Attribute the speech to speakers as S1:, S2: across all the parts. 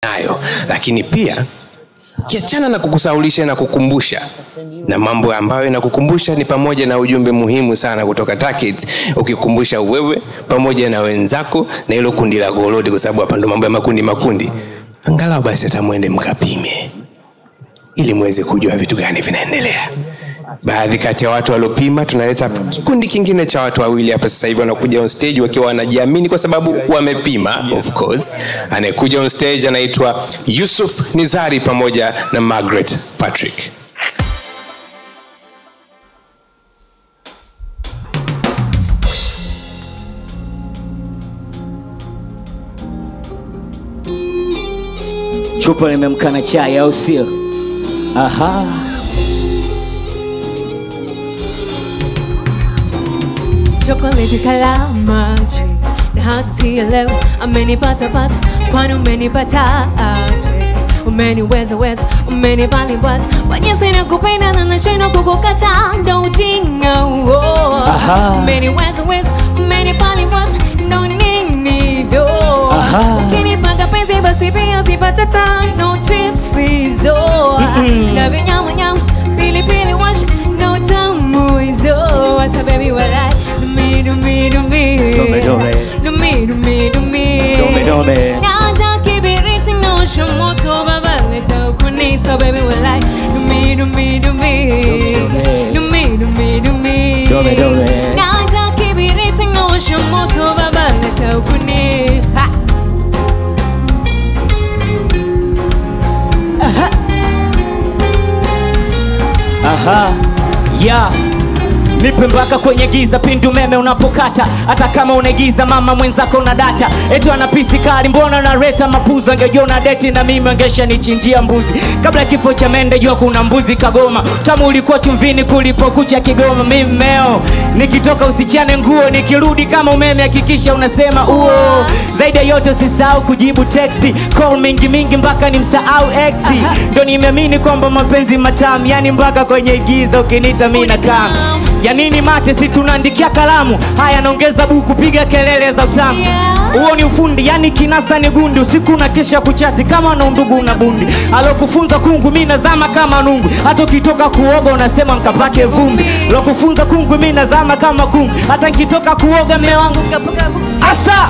S1: nayo. Lakini pia kiachana na kukusaulisha na kukumbusha, na mambo ambayo inakukumbusha ni pamoja na ujumbe muhimu sana kutoka Takits, ukikumbusha wewe pamoja na wenzako na hilo kundi la Golodi, kwa sababu hapa ndo mambo ya makundi. Angalau basi atamuende mkapime ili muweze kujua vitu gani vinaendelea. Baadhi kati ya watu waliopima tunaleta kikundi kingine cha watu wawili hapa sasa hivi wanakuja on stage wakiwa wanajiamini kwa sababu wamepima. Of course anayekuja on stage anaitwa Yusuf Nizari pamoja na Margaret Patrick.
S2: Chupa nimemkana chai au sio? Aha.
S3: Chocolate kalamaji na hatutia leo amenipata kwani umenipata aje, umeniweza umenipalipata kwa jinsi nakupenda na nashindwa kukukata, ndo ujinga huo. Umeniweza umenipalipata ndo nini do, ukinipanga penzi basi pia sipata no chips hizo na vinyama pilipili wash no tamu hizo. Wasa baby walai do me Nada kibiriti no shumoto baba leta ukunisa baby walai do me Nada kibiriti no shumoto baba leta ukuni.
S2: Aha. Yeah. Nipe mpaka kwenye giza pindu meme unapokata, hata kama unegiza mama mwenzako na data. Eto anapisi kali mbona unaleta mapuzo, angejiona deti na mimi angesha nichinjia mbuzi. Kabla kifo cha mende jua kuna mbuzi Kagoma, tamu ulikuwa chumvini kulipokucha Kigoma. Mimi meo nikitoka usichane nguo, nikirudi kama umeme hakikisha unasema uo. Zaidi yote usisahau kujibu texti, call mingi mpaka nimsahau exi. Ndo nimeamini kwamba mapenzi matamu, yani mpaka kwenye giza ukinita mimi na kama. Ya nini mate si tunaandikia kalamu, haya naongeza buku piga kelele za utamu. Huo ni ufundi, yani kinasa ni gundi, usiku na kesha kuchati kama na undugu na bundi. Alokufunza kungu mimi nazama kama nungu, hata ukitoka kuoga unasema mkapake vumbi. Alokufunza kungu mimi nazama kama kungu, hata nikitoka kuoga mume wangu kapaka vumbi. Asa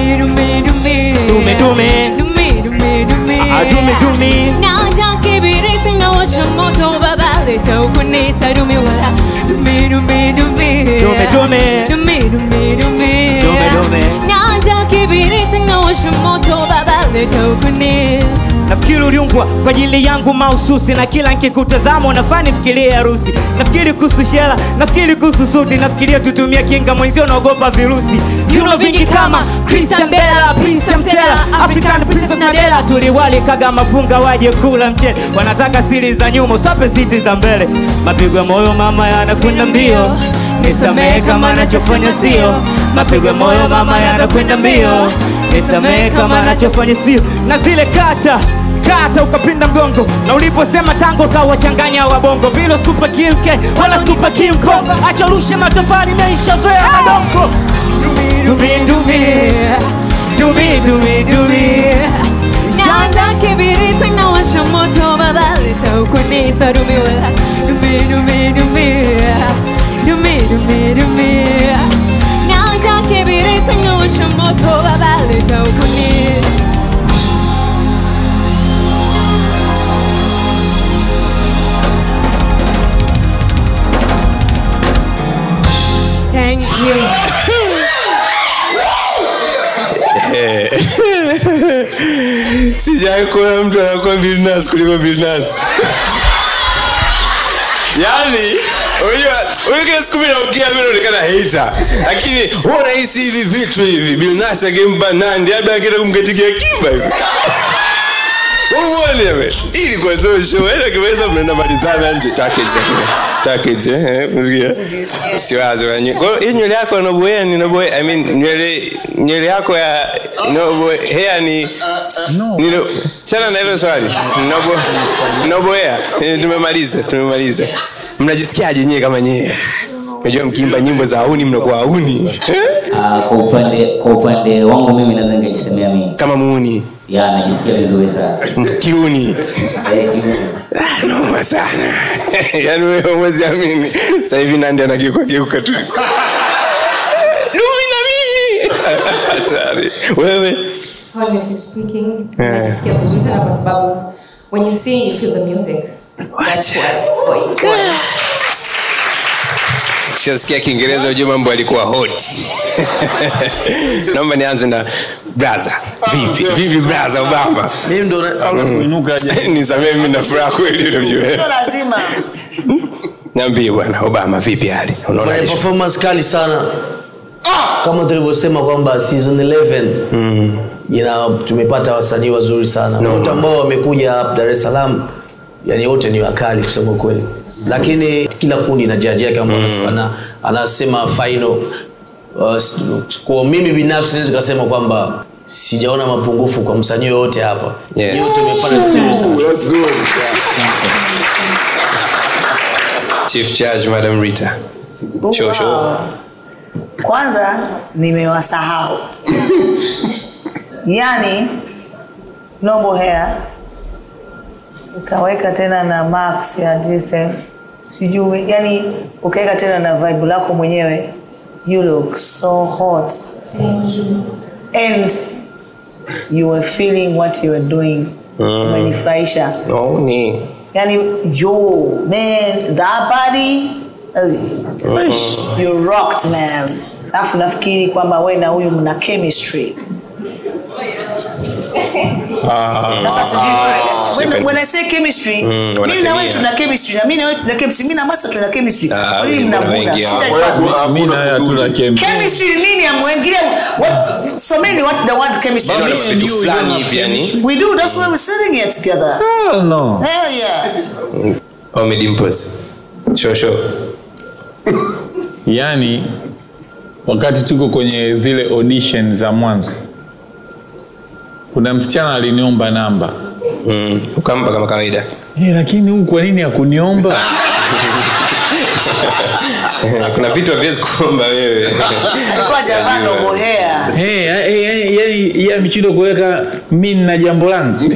S2: dume
S3: Nada kibiriti na washa moto baba leta ukunisa dume wala dume Nada kibiriti na washa moto baba leta ukunisa.
S2: Nafikiri uliungwa kwa ajili yangu mahususi, na kila nikikutazama unafanya nifikirie harusi. Nafikiri kuhusu shela, nafikiri kuhusu suti, nafikiria tutumia kinga mwenzio naogopa virusi. Viuno vingi kama Christian Bella, Prince Msela, African Princess Nadella. Tuliwali kaga mapunga waje kula mchele, wanataka siri za nyuma usape siti za mbele. Mapigo ya moyo mama yanakwenda mbio, nisamehe kama nachofanya sio. Mapigo ya moyo mama yanakwenda mbio, nisamehe kama nachofanya sio. Na zile kata ukapinda mgongo, na uliposema tango kawachanganya wabongo. Vilo skupa kimke wala skupa kimkongo, acha rushe matofali meisha zoea madongo.
S3: Nada kibiriti na washa moto baba leta ukunisa dume wala dume Nada kibiriti na washa moto baba leta ukunisa. Thank you.
S1: Sijai kuona mtu anakuwa Billnass kuliko Billnass. Yani wewe kile siku mimi naongea mimi naonekana hater, lakini wewe unahisi hivi vitu hivi Billnass angempa Nandy labda angeenda kumkatikia Kiba hivi. Uone wewe ili kwa show ile kiweza mnaenda malizana nje Takits msikia siwazo wenyewe. Kwa hiyo nywele yako unaboea ni unaboea, I mean nywele yako ya hair ni sana na hilo swali unaboea. Tumemaliza. Mnajisikiaje nyewe kama nyewe? Unajua mkiimba nyimbo za hauni mnakuwa hauni.
S4: Kwa upande wangu mimi naweza nikajisemea mimi
S1: kama muuni.
S2: Ya najisikia vizuri sana.
S1: Kiuni. Noma sana. Yaani wewe huwezi amini. Sasa hivi Nandy anageuka tu. Dumi na mimi. Hatari. Wewe?
S4: Honestly speaking, najisikia vizuri kwa sababu when you sing you feel the music. That's why.
S1: Shasikia Kiingereza ujue mambo yalikuwa hot. Naomba nianze na brother. Vipi brother Obama?
S5: Mimi ndo kuinuka aje.
S1: Nisamee mimi na furaha kweli unajua.
S6: Sio lazima.
S1: Niambie bwana Obama vipi hali? Unaona
S5: performance kali sana. Kama tulivyosema kwamba season 11 tumepata wasanii wazuri sana. Wote ambao wamekuja hapa Dar es Salaam yani wote ni wakali kusema kweli. Lakini kila kundi na judge yake ambao anasema final. Kwa mimi binafsi naweza kusema kwamba sijaona mapungufu kwa msanii yote hapa. Wote wamefanya vizuri sana.
S7: Let's go.
S1: Chief Judge Madam Rita. Show.
S6: Kwanza nimewasahau. Yani Noble Hair ukaweka tena na Max ya GSM. Sijui yani ukaweka tena na vibe lako mwenyewe. You look so hot.
S4: Thank you.
S6: And you were feeling what you were doing. Umenifurahisha.
S1: Ni.
S6: Yani yo man that body you rocked man. Alafu nafikiri kwamba wewe na huyu mna chemistry. When I say chemistry, mimi na wewe tuna chemistry na mimi na wewe tuna chemistry, mimi na Masa tuna chemistry. Kwa nini mnabuda?
S5: Mimi na wewe tuna chemistry.
S6: Chemistry nini amwingilia? What so many what the word chemistry means? We do, that's why we're sitting here together.
S5: Hell no.
S6: Hell yeah.
S1: Dimples. Show.
S8: Yani wakati tuko kwenye zile audition za mwanzo kuna msichana aliniomba namba.
S1: Ukampa kama kawaida.
S8: Lakini huyu kwa nini hakuniomba?
S1: Kuna vitu haviwezi kuomba wewe.
S6: Alikuwa jamaa Noble Hair.
S8: Yani ya michindo kuweka mimi na jambo langu.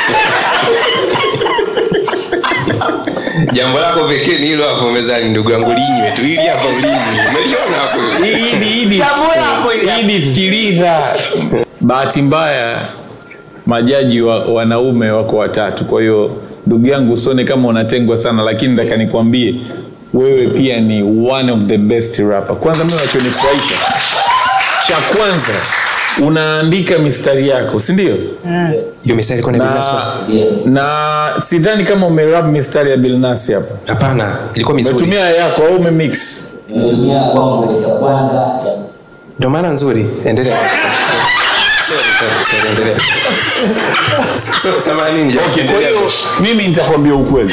S1: Jambo lako pekee ni hilo hapo mezani ndugu yangu linywe tu ili hapa ulinywe. Umeliona hapo?
S6: Jambo lako
S8: ili fikiriza. Bahati mbaya majaji wanaume wako watatu. Kwa hiyo ndugu yangu usione kama unatengwa sana, lakini nataka nikwambie wewe pia ni one of the best rapper. Kwanza mimi nachonifurahisha, cha kwanza unaandika mistari yako, si ndio?
S1: Hiyo mistari kwa Bilnas
S8: na sidhani kama umerap mistari ya Bilnas hapa.
S1: Hapana, ilikuwa mizuri.
S8: Umetumia yako au umemix?
S2: Nimetumia kwangu ya kwanza.
S1: Ndio maana nzuri. Endelea. Sorry, endelea. Samahani nje.
S5: Okay, kwa hiyo mimi nitakwambia ukweli.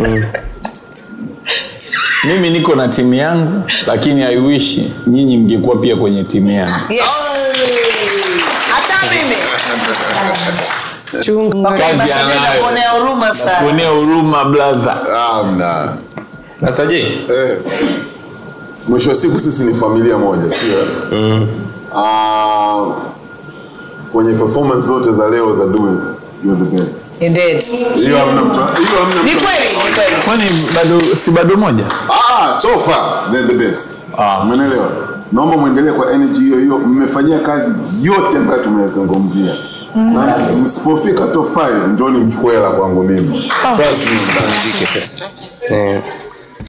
S8: Mimi niko na timu yangu, lakini I wish nyinyi mngekuwa pia kwenye timu yangu.
S6: Yes. Hata mimi.
S1: Chunga.
S6: Kuonea huruma sana.
S8: Kuonea huruma brother.
S7: Amna.
S1: Sasa je?
S7: Mwisho wa siku sisi ni familia moja, sio? Kwenye performance zote za leo za Dube, you're the best.
S6: Indeed.
S7: Hiyo hamna.
S6: Ni kweli.
S8: Kwani bado moja?
S7: So far they're the best. Umeelewa? Naomba muendelee kwa energy hiyo. Mmefanyia kazi yote ambayo tumeyazungumzia. Msipofika top 5 njoni mchukue hela kwangu mimi.
S1: Trust me, mziki sasa.